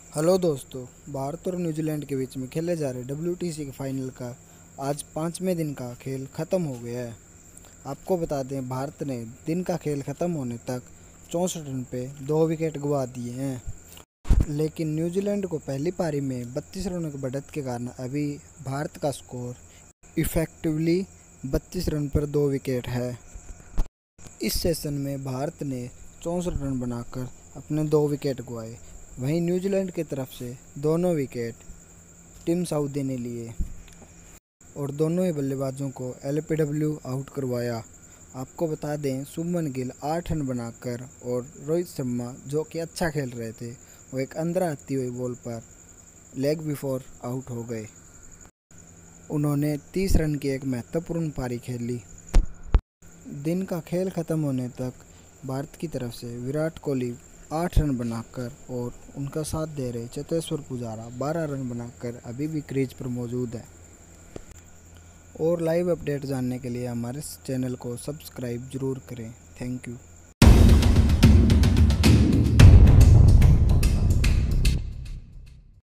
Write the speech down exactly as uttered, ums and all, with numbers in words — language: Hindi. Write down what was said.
हेलो दोस्तों, भारत और न्यूजीलैंड के बीच में खेले जा रहे डब्ल्यूटीसी के फाइनल का आज पाँचवें दिन का खेल ख़त्म हो गया है। आपको बता दें, भारत ने दिन का खेल ख़त्म होने तक चौंसठ रन पे दो विकेट गंवा दिए हैं, लेकिन न्यूजीलैंड को पहली पारी में बत्तीस रनों की बढ़त के कारण अभी भारत का स्कोर इफेक्टिवली बत्तीस रन पर दो विकेट है। इस सेशन में भारत ने चौंसठ रन बनाकर अपने दो विकेट गंवाए। वहीं न्यूजीलैंड की तरफ से दोनों विकेट टिम साउदी ने लिए और दोनों ही बल्लेबाजों को एलपीडब्ल्यू आउट करवाया। आपको बता दें, शुभमन गिल आठ रन बनाकर और रोहित शर्मा, जो कि अच्छा खेल रहे थे, वो एक अंदर आती हुई बॉल पर लेग बिफोर आउट हो गए। उन्होंने तीस रन की एक महत्वपूर्ण पारी खेली। दिन का खेल खत्म होने तक भारत की तरफ से विराट कोहली आठ रन बनाकर और उनका साथ दे रहे चेतेश्वर पुजारा बारह रन बनाकर अभी भी क्रीज पर मौजूद है। और लाइव अपडेट जानने के लिए हमारे चैनल को सब्सक्राइब जरूर करें। Thank you.